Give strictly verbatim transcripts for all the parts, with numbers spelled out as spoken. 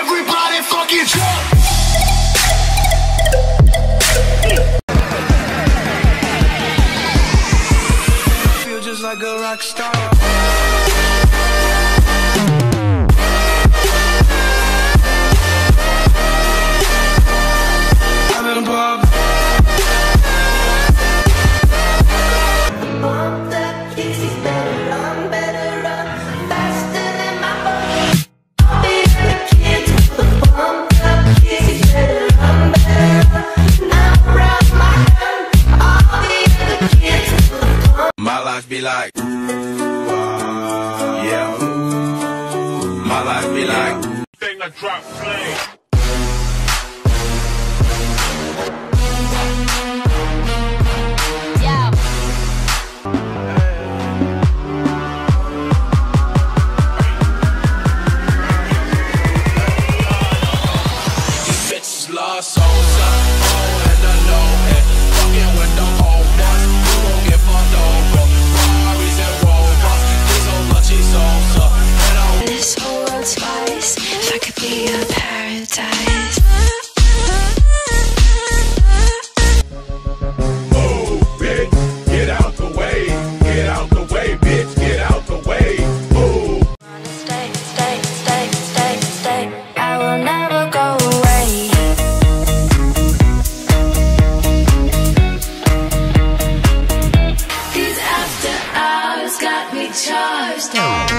Everybody fucking jump. Feel just like a rock star. My life be like, uh, yeah. My life be like, thing I drop play. Yeah. These bitches love souls, oh, and the low, and fucking with the old ones. You gon' get fucked over. Ferraris and Rovers, these old lunchy souls, uh, and I this whole world twice. If I could be a paradise. move, bitch, get out the way, get out the way, bitch, get out the way, move. Stay, stay, stay, stay, stay. I will never go away. These after hours got me charged.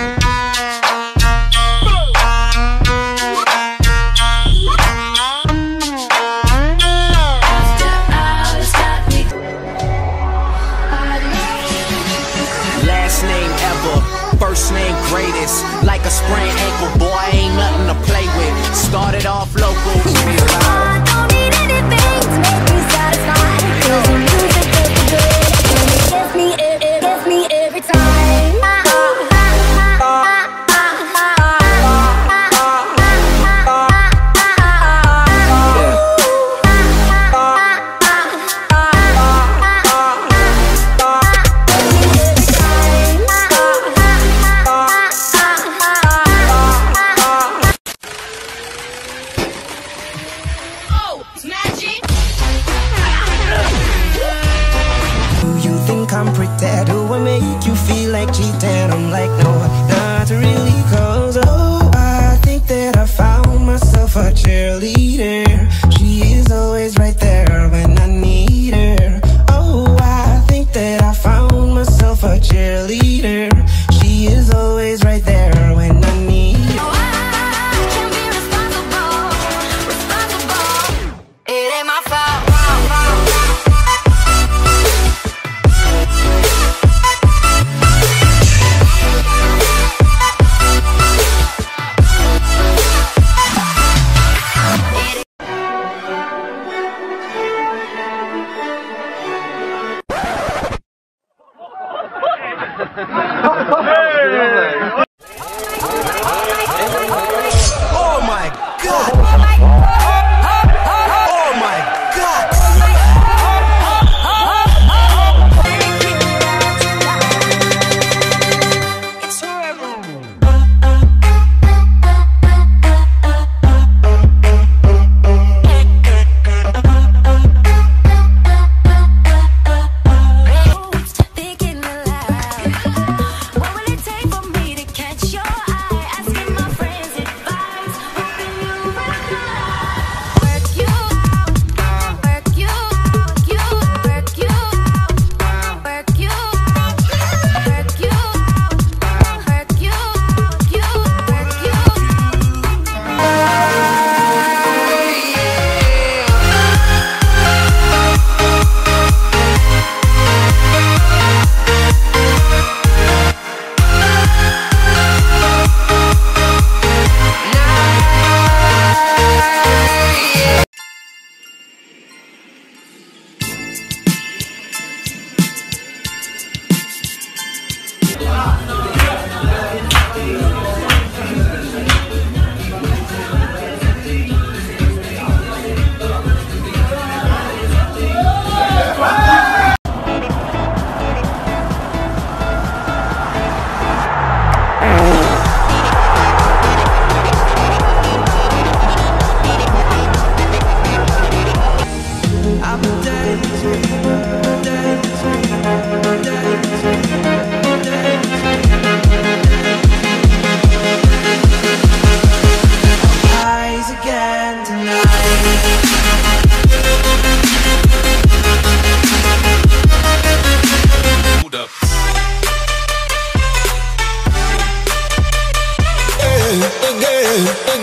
After hours got me. Last name ever, first name greatest. Like a sprained ankle, boy, ain't nothing to play with. Started off local. I don't need anything to make me satisfied. 'Cause the music is good, and it gets me, it, it gets me every time. Do you think I'm pretend? Do I make you feel like cheating? I'm like, no, not really, cause oh, I think that I found myself a cheerleader. She is always right there when I need her. Oh, I think that I found myself a cheerleader. She is always right there when I need her. Oh, I can be responsible, responsible. It ain't my fault.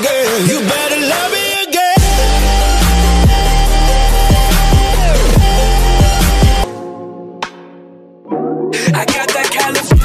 again. You better love me again. I got that California.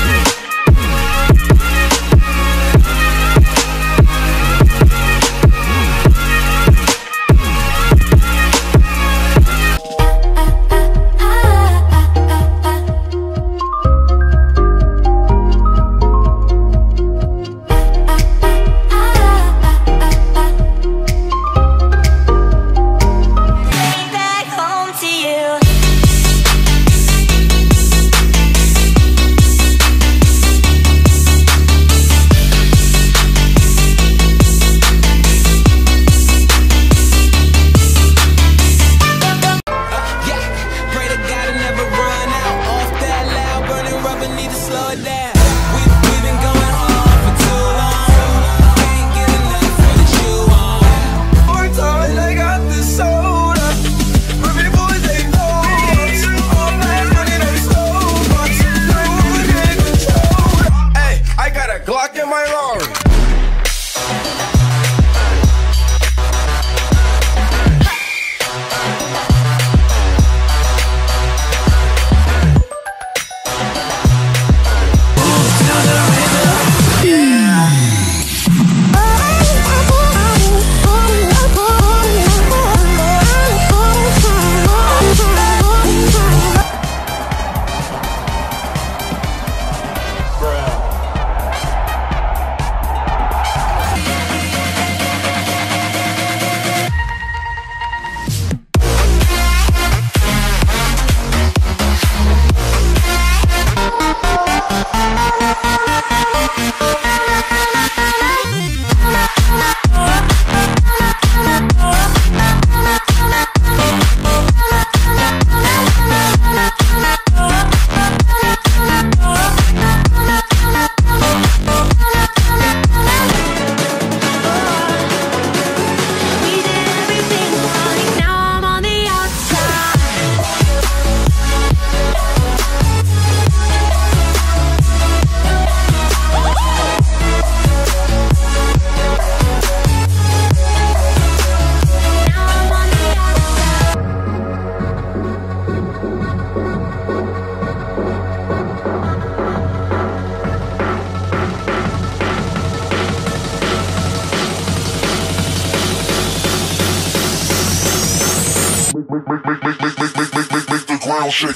Make, make, make, make, make, make, make, make, make, make the ground shake.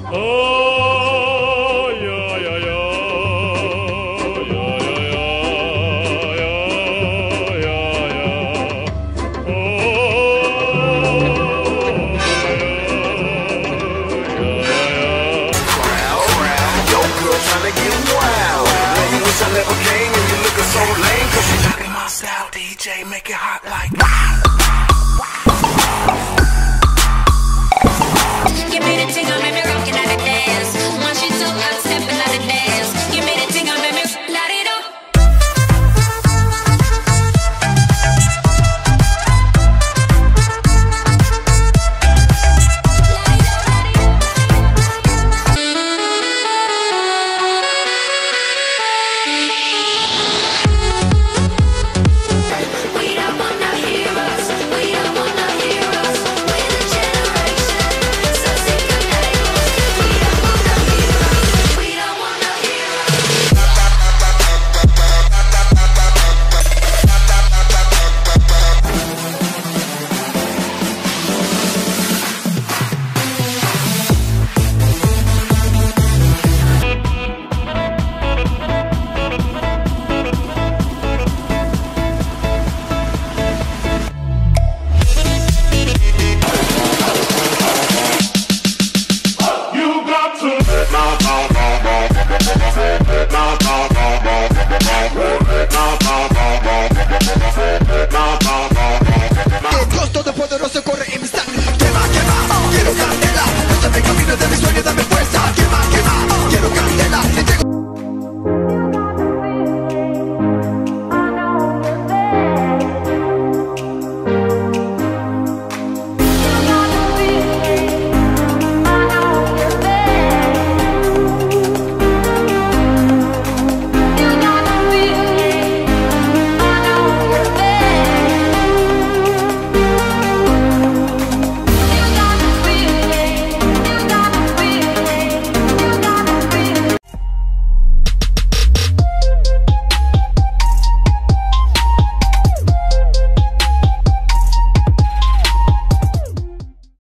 Oh, yeah, yeah, yeah. D J, make it hot like Give me the tingle.